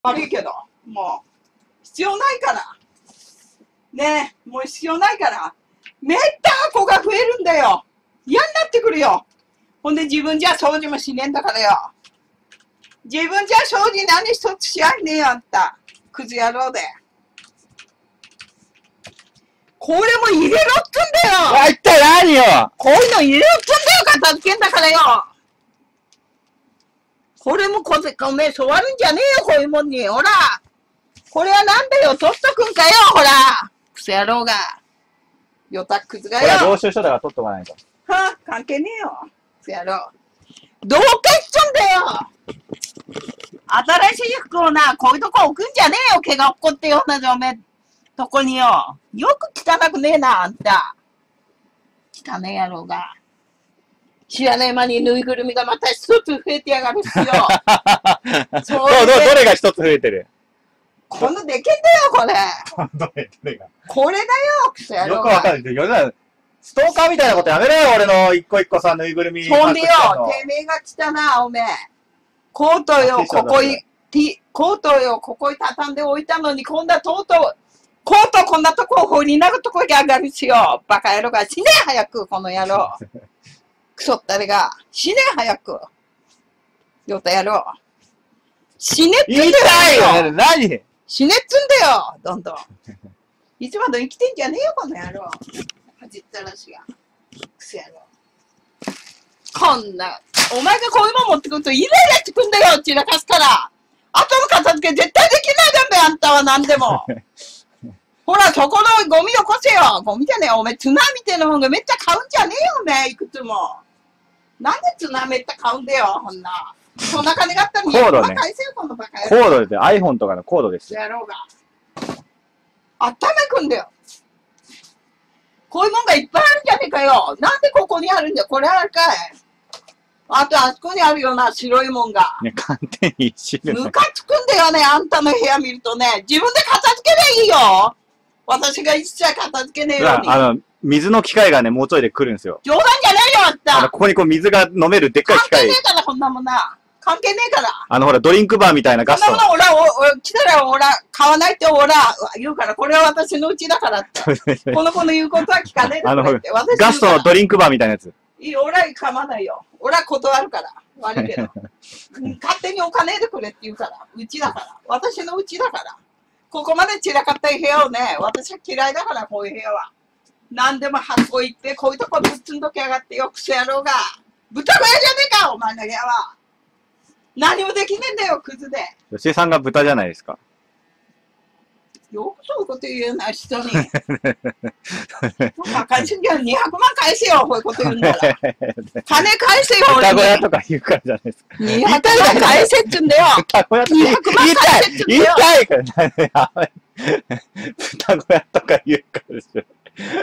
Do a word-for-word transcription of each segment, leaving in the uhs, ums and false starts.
悪いけど、もう、必要ないから。ねえ、もう必要ないから。めったな子が増えるんだよ。嫌になってくるよ。ほんで自分じゃ掃除もしねえんだからよ。自分じゃ掃除何一つし合いねえよ、あんた。クズ野郎で。これも入れろっつんだよ。 あ、一体何よ。 こういうの入れろっつんだよ、片付けんだからよ。これもこぜ、おめえ、触るんじゃねえよ、こういうもんに。ほら。これはなんだよ、取っとくんかよ、ほら。クソ野郎が。よたくずがよ。 これは領収書だから取っとかないと。 はあ、関係ねえよ。クソ野郎。どうかしちゃうんだよ。新しい服をな、こういうとこ置くんじゃねえよ、毛が落っこってよ、同じおめえ、とこによ。よく汚くねえな、あんた。汚ねえ野郎が。知らない間にぬいぐるみがまた一つ増えてやがるっすよ。 そう、ど、どれが一つ増えてる？ このでけんだよ、これ。 どれ、どれが。 これだよ、クソ野郎が。 よくわかんない。ストーカーみたいなことやめろよ、俺の一個一個さ、ぬいぐるみ。 そんでよ、てめえが来たな、おめえ。コートよ、ここい、コートよ、ここに畳んで置いたのに、今度はとうとう、コートこんなとこ放りなるとこに上がるしよ。バカ野郎が。死ねえ、早く、この野郎。クソったれが。死ねえ、早く。ヨタ野郎。死ねっつんだよ。 痛いよ、何？ 死ねっつんだよ、どんどん。いつまで生きてんじゃねえよ、この野郎。恥ったらしが。クソ野郎。こんな、お前がこういうもん持ってくるとイライラしてくんだよ、散らかすから。後の片付け絶対できないだべ、あんたは何でも。ほら、そこのゴミよこせよ。ゴミじゃねえよ。おめえ、ツナみたいなもんがめっちゃ買うんじゃねえよ、おめえ、いくつも。なんでツナめっちゃ買うんだよ、こんな。そんな金があったらにひゃくまん返せよ、このバカ野郎。 コードで、iPhone とかのコードです。 野郎が。頭くんだよ。こういうもんがいっぱいあるんじゃねえかよ。なんでここにあるんだよ。これあるかい。あと、あそこにあるような白いもんが。 ね、完全に一種類。 ムカつくんだよね、あんたの部屋見るとね。自分で片付けりゃいいよ。私が一切片付けねえように。 あの、水の機械がね、もうちょいで来るんですよ。 冗談じゃねえよ、あんた。 あの、ここにこう水が飲めるでっかい機械。 関係ねえから、こんなもんな。関係ねえから。 あの、ほら、ドリンクバーみたいなガスト。 そんなもの、俺は、俺、来たら、俺は、買わないって、俺は言うから、これは私のうちだからって。この子の言うことは聞かねえだろって。 ガストのドリンクバーみたいなやつ。 いい、俺は構わないよ。俺は断るから。悪いけど。勝手にお金でくれって言うから。うちだから。私のうちだから。ここまで散らかった部屋をね、私は嫌いだから、こういう部屋は。何でも発行行って、こういうとこぶっつんどきやがってよ、クソ野郎が。豚小屋じゃねえか、お前の部屋は。何もできねえんだよ、クズで。 吉江さんが豚じゃないですか。 よくそういうこと言うな、人に。バカにすんじゃん、にひゃくまん返せよ、こういうこと言うんだら。金返せよ、俺に。 豚小屋とか言うからじゃないですか。 にひゃくまん返せっつんだよ。 豚小屋とかにひゃくまん返せっつんだよ。 痛いから、豚小屋とか言うからでしょ。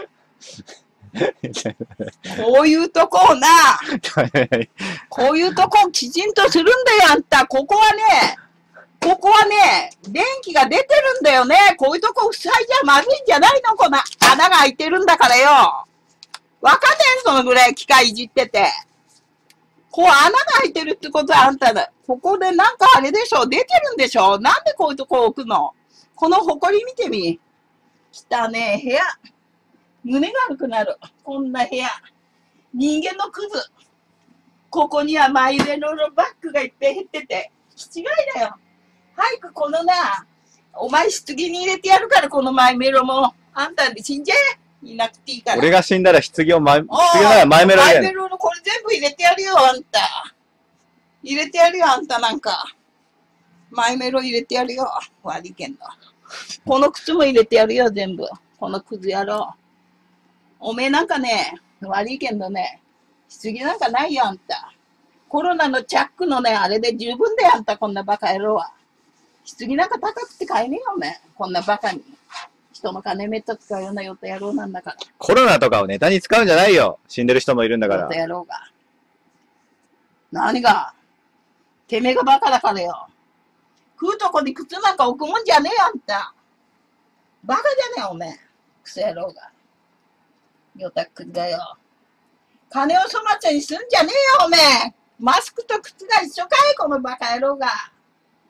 こういうとこをな、こういうとこをきちんとするんだよ、あんた。ここはね、ここはね、電気が出てるんだよね。こういうとこ塞いじゃまずいんじゃないの、この穴が開いてるんだからよ。わかんねえ、そのぐらい機械いじってて。こう穴が開いてるってことはあんただ。ここでなんかあれでしょ、出てるんでしょ。なんでこういうとこ置くの。この埃見てみ。汚ねえ部屋。胸が悪くなる。こんな部屋。人間のクズ。ここにはマイメロのバッグがいっぱい減ってて。気違いだよ。早くこのな、お前棺に入れてやるから、このマイメロも。あんたで死んじゃえ。いなくていいから。 俺が死んだら棺をマイ、棺ならマイメロマイメロのこれ全部入れてやるよ、あんた。入れてやるよ、あんたなんか。マイメロ入れてやるよ。悪いけんど。この靴も入れてやるよ、全部。このクズ野郎。おめえなんかね、悪いけんどね、棺なんかないよ、あんた。コロナのチャックのね、あれで十分だよ、あんた、こんなバカ野郎は。棺なんか高くて買えねえよ、おめえ。こんなバカに。人の金めっちゃ使うようなヨタ野郎なんだから。 コロナとかをネタに使うんじゃないよ。死んでる人もいるんだから。 ヨタ野郎が。何がてめえがバカだからよ。食うとこに靴なんか置くもんじゃねえよ、あんた。バカじゃねえ、おめえ。クソ野郎が。ヨタクだよ。金を粗末にすんじゃねえよ、おめえ。マスクと靴が一緒かい、このバカ野郎が。ク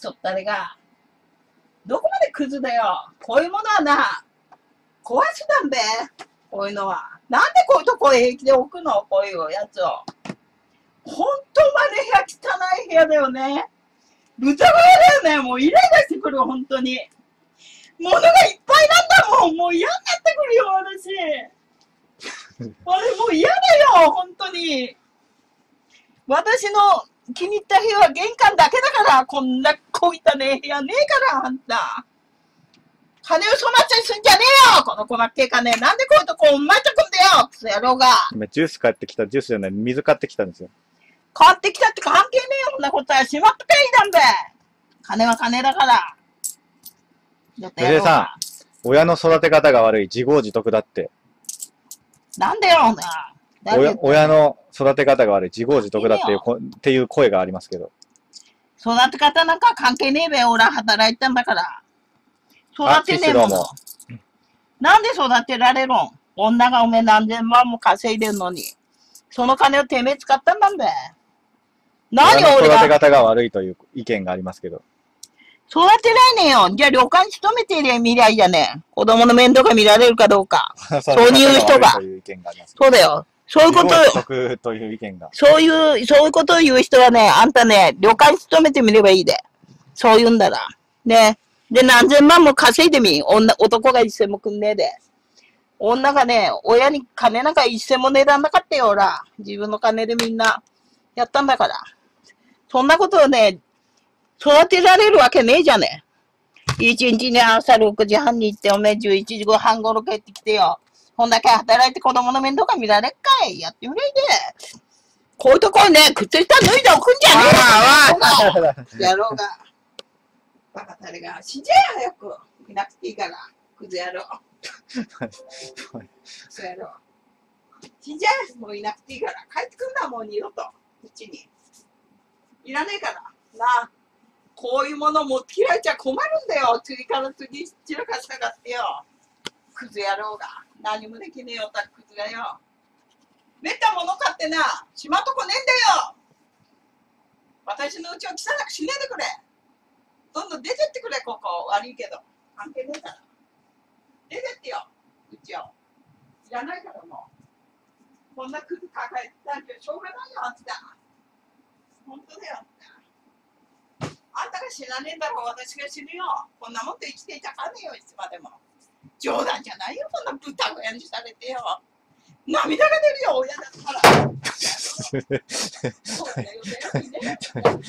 そったれが。どこまでクズだよ。こういうものはな、壊すだんべ。こういうのは。なんでこういうとこ平気で置くのこういうやつを。ほんとまで部屋汚い部屋だよね。豚小屋だよね。もうイライラしてくる、ほんとに。物がいっぱいなんだもん。もう嫌になってくるよ、私。あれもう嫌だよ、ほんとに。私の気に入った部屋は玄関だけだから、こんなこいたね部屋ねえから、あんた。金を粗末にすんじゃねえよこの細っけえ金。なんでこういうとこお前とくんだよクソ野郎が。 今ジュース買ってきた、ジュースじゃない、水買ってきたんですよ。 買ってきたって関係ねえよ、こんなことは。しまっとけいいだんべ。金は金だから。 吉江さん、親の育て方が悪い、自業自得だって。 なんでよ、な。 親親の育て方が悪い、自業自得だっていうこっていう声がありますけど。 育て方なんか関係ねえべ。俺は働いたんだから。育てねえもの。なんで育てられるん？女がおめえ何千万も稼いでんのに。その金をてめえ使ったんだんべ。何親の俺が。 育て方が悪いという意見がありますけど。 育てられねえよ。じゃあ旅館に勤めていりゃ見りゃいいじゃねえ。子供の面倒が見られるかどうか。そういう人が。そうだよ。そういうことを、という意見が。 そういう、そういうことを言う人はね、あんたね、旅館に勤めてみればいいで。そう言うんだら。ね。で、何千万も稼いでみ。女、男が一銭もくんねえで。女がね、親に金なんか一銭も値段なかったよ、ほら。自分の金でみんなやったんだから。そんなことをね、育てられるわけねえじゃねえ。一日に朝ろくじはんに行って、おめえじゅういちじはん頃帰ってきてよ。こんだけ働いて子供の面倒が見られっかい。やってみれいで。こういうとこね、靴下脱いでおくんじゃねえよ。野郎が。バカタレが。死んじゃえ早く。いなくていいから。クズ野郎。クズ野郎。死んじゃえ。もういなくていいから。帰ってくんだ、もう二度と。うちに。いらねえから。なあ。こういうもの持ってきられちゃ困るんだよ。次から次散らかしたがってよ。クズ野郎が。何もできねえよ、たクズがよ。めったもの買ってな、しまっとこねえんだよ。私のうちを汚くしねえでくれ。どんどん出てってくれ、ここ。悪いけど。関係ねえから。出てってよ、うちを。いらないからもう。こんなクズ抱えてたんじゃしょうがないよ、あんた。本当だよ、あんた。あんたが死なねえんだろう、私が死ぬよ。こんなもんと生きていたかねえよ、いつまでも。冗談じゃないよ、こんな豚小屋にされてよ。涙が出るよ、親だったら。そうだよ、全部ね。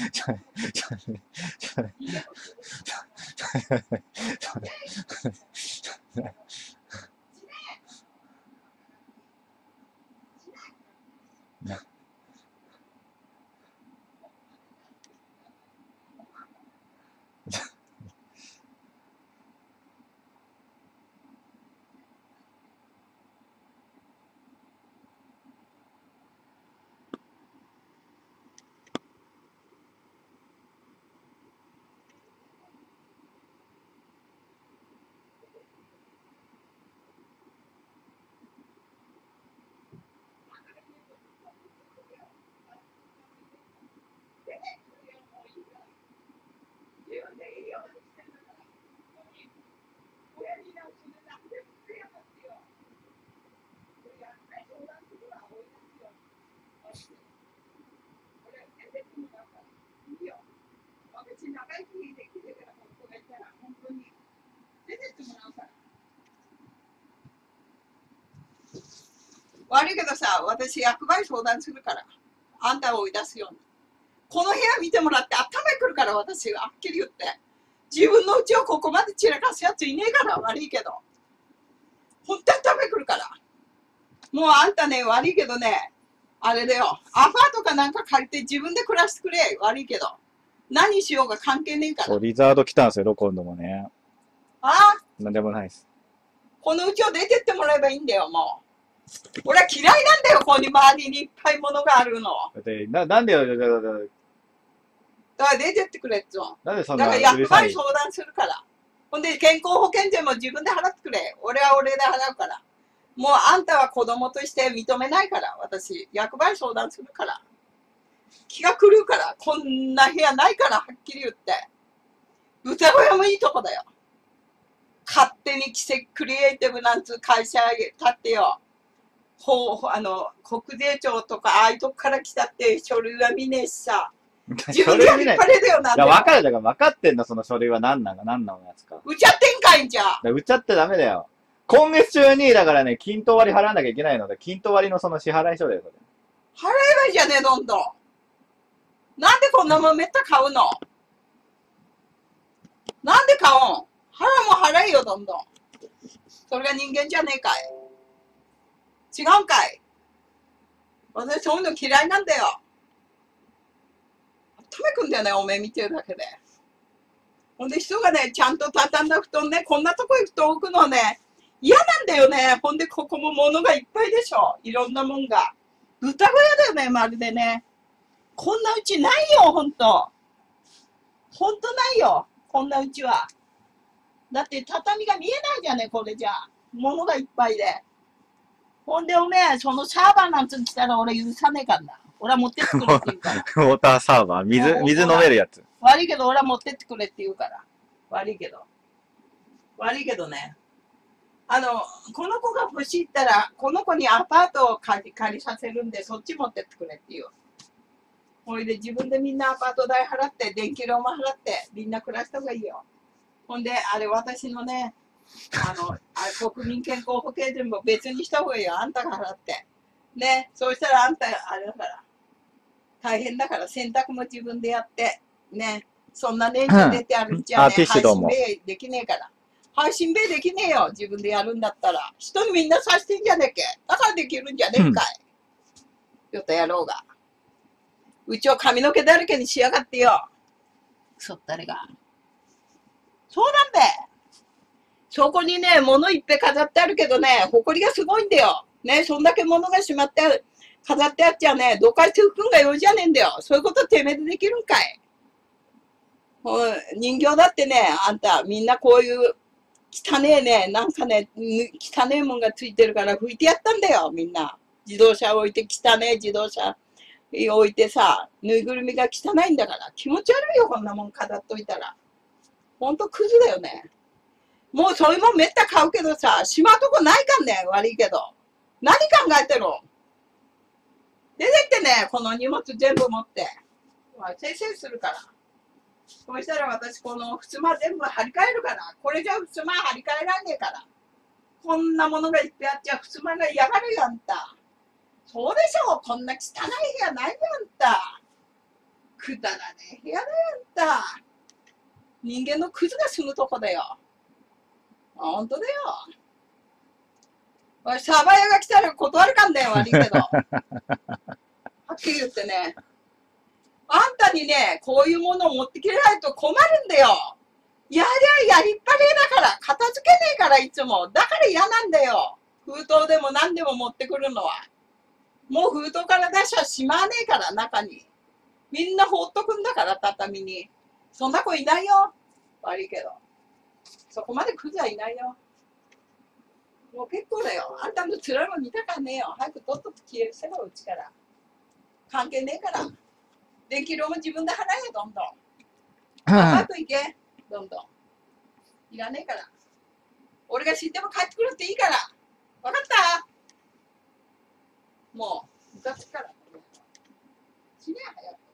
悪いけどさ、私役場に相談するから。あんたを追い出すように。この部屋見てもらって頭にくるから、私ははっきり言って。自分の家をここまで散らかすやついねえから悪いけど。ほんと頭にくるから。もうあんたね、悪いけどね、あれだよ。アパートかなんか借りて自分で暮らしてくれ。悪いけど。何しようが関係ねえから。 そう、リザード来たんですよ、今度もね。 ああなんでもないです。この家を出てってもらえばいいんだよ、もう。俺は嫌いなんだよ、ここに周りにいっぱい物があるの。 だってななんでよ、だから出てってくれっつうなんでそんなだから役場に相談するから。ほんで健康保険税も自分で払ってくれ。俺は俺で払うから。もうあんたは子供として認めないから、私。役場に相談するから。気が狂うから。こんな部屋ないから、はっきり言って。 歌小屋もいいとこだよ。勝手に奇跡クリエイティブなんつう会社立ってよ。ほう、あの、国税庁とか、ああいうとこから来たって書類は見ねえしさ。自分でやりっぱれだよな。 いや、分かるだから分かってんの、その書類は何なのか、何なのやつか。 売っちゃってんかいんじゃ。 売っちゃってダメだよ。今月中に、だからね、均等割り払わなきゃいけないので、均等割りのその支払い書だよ、それ。 払えばいいじゃねえ、どんどん。なんでこんなもんめった買うの？なんで買うん？払うも払えよ、どんどん。それが人間じゃねえかい。違うんかい。私そういうの嫌いなんだよ。とめくんだよね、おめえ見てるだけで。ほんで人がね、ちゃんと畳んだ布団ね、こんなとこに布団置くのね、嫌なんだよね。ほんでここも物がいっぱいでしょ。いろんなもんが。豚小屋だよね、まるでね。こんなうちないよ、ほんと。ほんとないよ、こんなうちは。だって畳が見えないじゃね、これじゃ。物がいっぱいで。ほんでおめえ、そのサーバーなんつ来たら俺許さねえからな。俺は持ってってくれって言うから。 ウォーターサーバー、水、水飲めるやつ。 悪いけど俺は持ってってくれって言うから。悪いけど。悪いけどね。あの、この子が欲しいったら、この子にアパートを借り借りさせるんで、そっち持ってってくれって言う。ほいで自分でみんなアパート代払って、電気料も払って、みんな暮らした方がいいよ。ほんで、あれ私のね、あの、あれ国民健康保険でも別にした方がいいよ。あんたが払って。ね、そうしたらあんた、あれだから。大変だから洗濯も自分でやって。ね、そんな年中出て歩いちゃね、 うん、配信米できねえから。配信米できねえよ。自分でやるんだったら。人にみんなさしてんじゃねえけ。だからできるんじゃねえかい。うん、よとやろうが。うちを髪の毛だらけにしやがってよ。そったれが。そうなんだよ。そこにね、物いっぺん飾ってあるけどね、埃がすごいんだよ。ね、そんだけ物がしまってある、飾ってあっちゃね、どかして拭くんが用じゃねえんだよ。そういうことてめえでできるんかい。人形だってね、あんた、みんなこういう汚ねえね、なんかね、汚ねえもんがついてるから拭いてやったんだよ、みんな。自動車置いて、汚ねえ自動車置いてさ、ぬいぐるみが汚いんだから。気持ち悪いよ、こんなもん飾っといたら。ほんとクズだよね。もうそういうもんめった買うけどさ、しまうとこないかんねん、悪いけど。何考えてるの？出てってね、この荷物全部持って。先生するから。そうしたら私、この襖全部張り替えるから。これじゃ襖張り替えらんねえから。こんなものがいっぱいあっちゃ襖が嫌がるよ、あんた。そうでしょ、こんな汚い部屋ないよ、あんた。くだらねえ部屋だよ、あんた。人間のクズが住むとこだよ。ほんとだよ。おい、サーバー屋が来たら断るかんだよ、悪いけど。はっきり言ってね。あんたにね、こういうものを持ってきれないと困るんだよ。やりゃやりっぱれだから、片付けねえからいつも。だから嫌なんだよ。封筒でも何でも持ってくるのは。もう封筒から出しゃしまわねえから、中に。みんな放っとくんだから、畳に。そんな子いないよ。悪いけど。そこまでクズはいないよ。もう結構だよ。あんたの辛いもん見たかねえよ。早くとっとと消えるせろ、うちから。関係ねえから。電気料も自分で払えよ、どんどん。アパート行け、どんどん。いらねえから。俺が死んでも帰ってくるっていいから。わかった？もう、昔から。死ねえ、早く。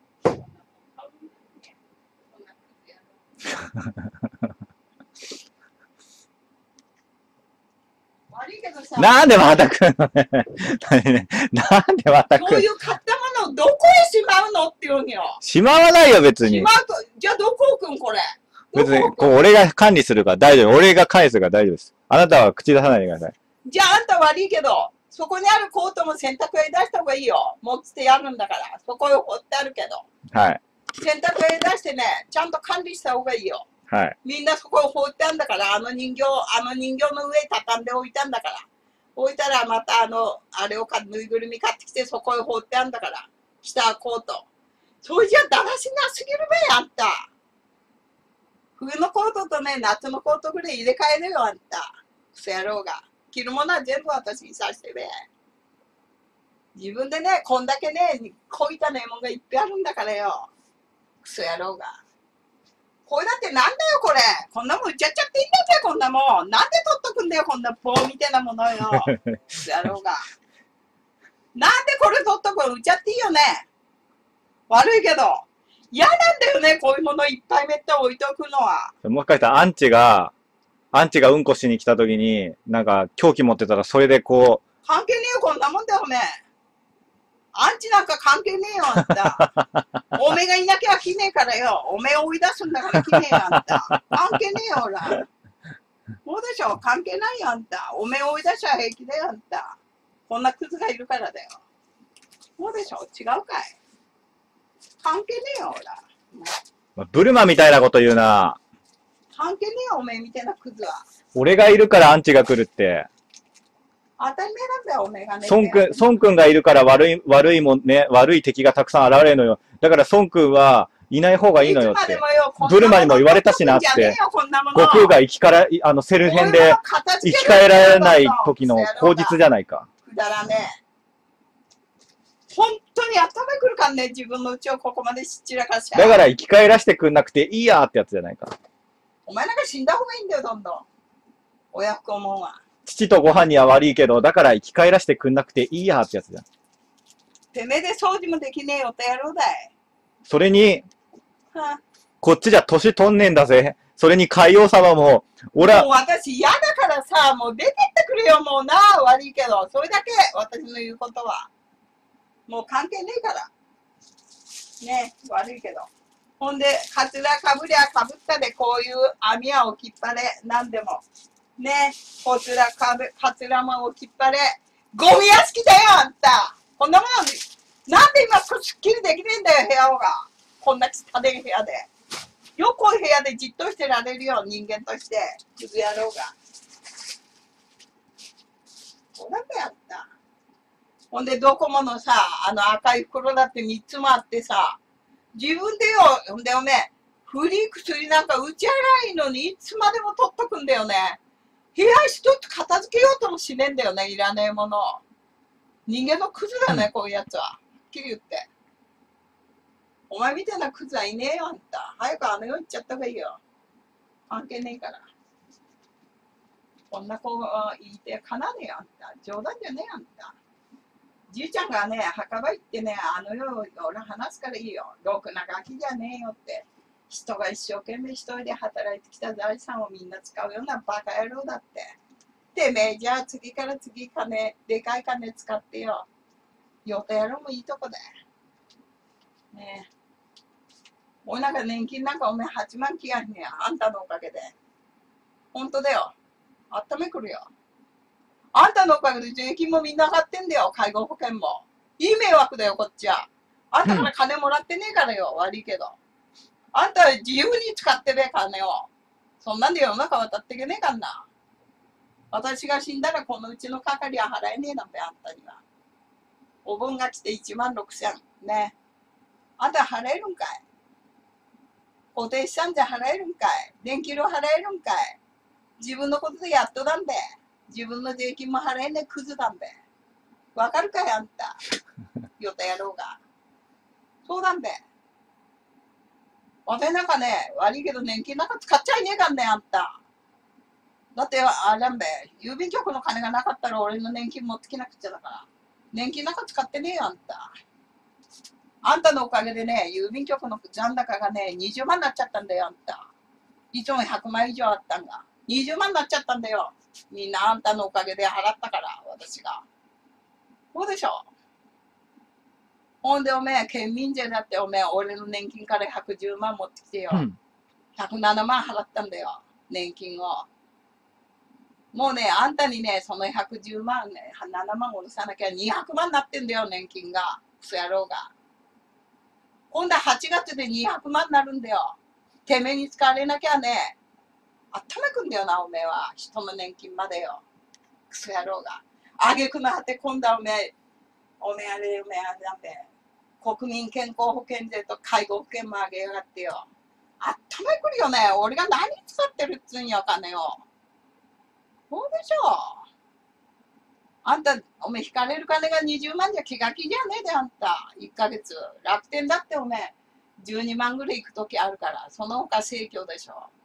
なんでまた来るのね。なんでまた来るの？ そういう買ったものをどこへしまうのって言うんよ。 しまわないよ、別に。 しまうと、じゃあどこ置くんこれ。 別に、こう、俺が管理するから大丈夫。俺が返すから大丈夫です。あなたは口出さないでください。 じゃああんた悪いけど、そこにあるコートも洗濯へ出した方がいいよ。持ってやるんだから。そこへ放ってあるけど。 はい。 洗濯へ出してね、ちゃんと管理した方がいいよ。 はい。 みんなそこへ放ってあるんだから、あの人形、あの人形の上へ畳んでおいたんだから。置いたらまたあの、あれをか、ぬいぐるみ買ってきてそこへ放ってあるんだから。下コート。それじゃだらしなすぎるべ、あんた。冬のコートとね、夏のコートぐらい入れ替えるよ、あんた。クソ野郎が。着るものは全部私にさしてべ。自分でね、こんだけね、こいたねもんがいっぱいあるんだからよ。クソ野郎が。 これだってなんだよこれ。こんなもん売っちゃっちゃっていいんだぜ、こんなもん。なんで取っとくんだよ、こんな棒みたいなものよ。やろうが。なんでこれ取っとくの売っちゃっていいよね。悪いけど。嫌なんだよね、こういうものいっぱいめった置いとくのは。 もしかしたらアンチが、アンチがうんこしに来た時に、なんか凶器持ってたらそれでこう。 関係ねえよ、こんなもんだよ、おめえ。アンチなんか関係ねえよ、あんた。おめえがいなきゃ来ねえからよ。おめえ追い出すんだから来ねえよ、あんた。関係ねえよ、ほら。そうでしょ、関係ないよ、あんた。おめえ追い出しゃ平気だよ、あんた。こんなクズがいるからだよ。そうでしょ、違うかい。関係ねえよ、ほら。ブルマみたいなこと言うな。 関係ねえよ、おめえみたいなクズは。 俺がいるからアンチが来るって。 当たり前なんだよ、おめえがね。 孫くん、孫くんがいるから悪い、悪いもんね、悪い敵がたくさん現れるのよ。だから孫くんはいない方がいいのよって。ブルマにも言われたしなって。悟空が生きから、あの、セル編で生き返られない時の口実じゃないか。 くだらねえ。本当に頭くるかんね、自分のうちをここまでしっちらかしちゃう。 だから生き返らしてくんなくていいやってやつじゃないか。 お前なんか死んだ方がいいんだよ、どんどん。親不孝もんは。 父とご飯には悪いけど、だから生き返らしてくんなくていいやってやつじゃん。 てめえで掃除もできねえよってやろうだい。 それに、 はあ、 こっちじゃ年取んねえんだぜ。それに海王様も、俺は。 もう私嫌だからさ、もう出てってくれよ、もうな。悪いけど、それだけ、私の言うことは。もう関係ねえから。ね、悪いけど。ほんで、かつらかぶりゃかぶったで、こういう網や置きっぱれ、なんでも。ね、こつらかぶ、かつらも置きっぱれ。ゴミ屋敷だよ、あんた。こんなもの、なんで今すっきりできねえんだよ、部屋が。こんな汚い部屋で。よくこういう部屋でじっとしてられるよ、人間として。クズ野郎が。そうなんだよ、あんた。ほんで、ドコモのさ、あの赤い袋だってみっつもあってさ、自分でよ、ほんでおめえ、古い薬なんか打ち洗いのにいつまでも取っとくんだよね。部屋一つ片付けようともしねえんだよね、いらねえもの。人間のクズだね、こういうやつは。はっきり言って。お前みたいなクズはいねえよ、あんた。早くあの世行っちゃった方がいいよ。関係ねえから。こんな子言いてかなねえよ、あんた。冗談じゃねえ、あんた。じいちゃんがね、墓場行ってね、あの世を俺話すからいいよ。ろくなガキじゃねえよって。人が一生懸命一人で働いてきた財産をみんな使うようなバカ野郎だって。てめえじゃあ次から次金、でかい金使ってよ。予定やろもいいとこで。ねえ。俺なんか年金なんかおめえはちまんきやんねや。あんたのおかげで。ほんとだよ。あっためくるよ。あんたのおかげで税金もみんな上がってんだよ。介護保険も。いい迷惑だよ、こっちは。あんたから金もらってねえからよ。悪いけど。あんたは自由に使ってべ、金を。そんなんで世の中渡っていけねえかんな。私が死んだらこのうちの係は払えねえなんて、あんたには。お盆が来ていちまんろくせん。ね。あんた払えるんかい。固定資産じゃ払えるんかい。電気料払えるんかい。自分のことでやっとだんべ。自分の税金も払えねえクズだんべ。わかるかい、あんた。予定やろうが。そうだんべ。私なんかね、悪いけど年金なんか使っちゃいねえかんね、あんた。だって、あれなんべ、郵便局の金がなかったら俺の年金持ってきなくちゃだから。年金なんか使ってねえよ、あんた。あんたのおかげでね、郵便局の残高がね、にじゅうまんになっちゃったんだよ、あんた。いつもひゃくまん以上あったんが。にじゅうまんになっちゃったんだよ。みんなあんたのおかげで払ったから、私が。そうでしょ。ほんでおめえ、県民税だっておめえ、俺の年金からひゃくじゅうまん持ってきてよ。 うん、 ひゃくななまん払ったんだよ、年金を。もうね、あんたにね、そのひゃくじゅうまんね、ななまん下ろさなきゃにひゃくまんになってんだよ、年金が。クソ野郎が。今度ははちがつでにひゃくまんになるんだよ。てめえに使われなきゃね、あっためくんだよな、おめえは。人の年金までよ。クソ野郎が。あげくの果て、今度はおめえ、おめえあれ、おめえあれなんで、国民健康保険税と介護保険もあげやがってよ。あっためくるよね。俺が何使ってるっつうんや、金を。そうでしょ。あんた、おめえ引かれる金がにじゅうまんじゃ気が気じゃねえで、あんた。いっかげつ。楽天だっておめえ、 じゅうにまんぐらい行くときあるから、その他盛況でしょ。